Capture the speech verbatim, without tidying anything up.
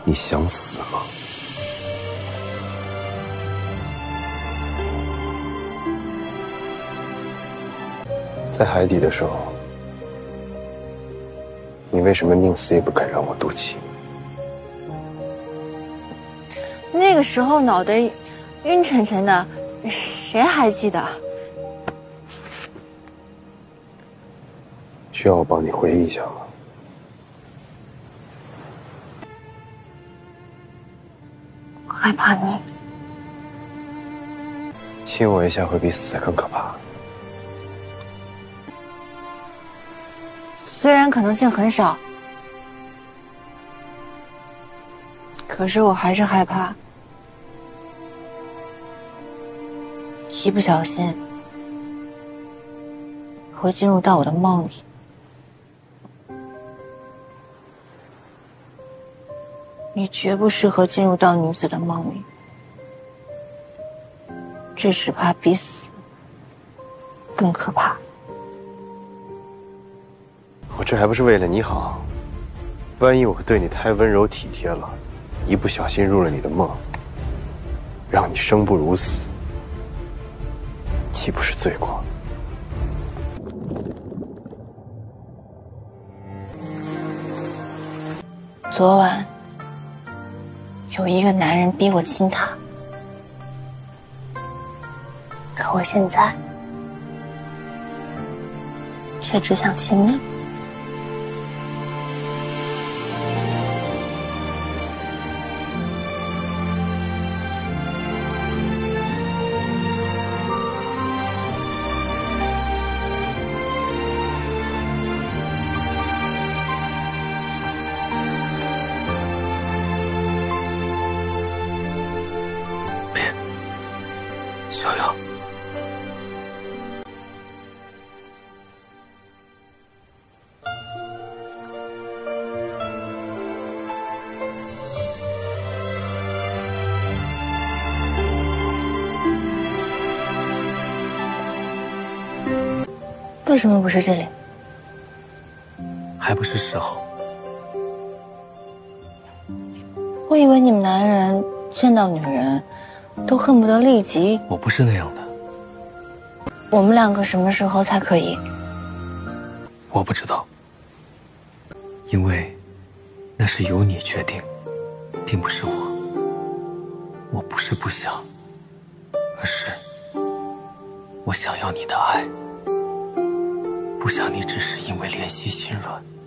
你想死吗？在海底的时候，你为什么宁死也不肯让我渡气？ 那个时候脑袋晕沉沉的，谁还记得？ 需要我帮你回忆一下吗？ 我害怕你。 亲我一下会比死更可怕。 虽然可能性很少，可是我还是害怕，一不小心会进入到我的梦里。你绝不适合进入到女子的梦里，这只怕比死更可怕。 我这还不是为了你好，万一我对你太温柔体贴了，一不小心入了你的梦，让你生不如死，岂不是罪过？ 昨晚有一个男人逼我亲他，可我现在却只想亲你。 小杨， 为什么不是这里？ 还不是时候。 我以为你们男人见到女人都恨不得立即…… 我不是那样的。 我们两个什么时候才可以？ 我不知道，因为那是由你决定，并不是我。我不是不想，而是我想要你的爱，不想你只是因为怜惜心软。